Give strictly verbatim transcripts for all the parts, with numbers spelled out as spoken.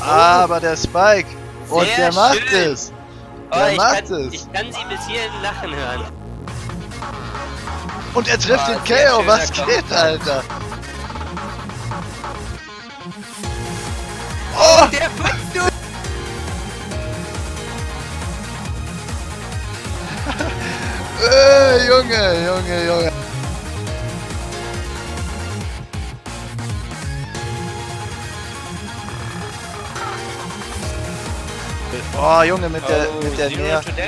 Aber der Spike. Und Sehr der macht schön. es. Oh, Der ich, macht kann, es. ich kann sie bis hierhin lachen hören. Und er trifft Oh, den sehr K O. schöner Was Kopf. geht, Alter? Oh! Der fünfte. Äh, Junge, Junge, Junge. Oh, Junge, mit der, Oh, mit der Zero Nähe. to Death.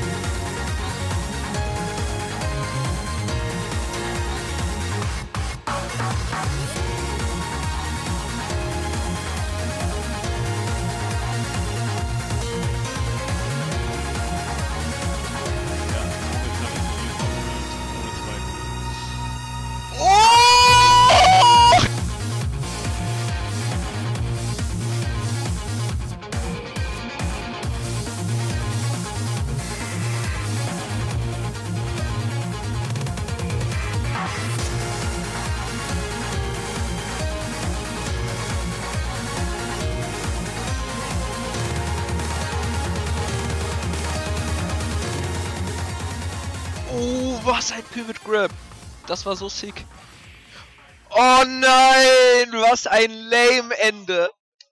Oh, was ein Pivot Grab. Das war so sick. Oh nein, was ein lame Ende.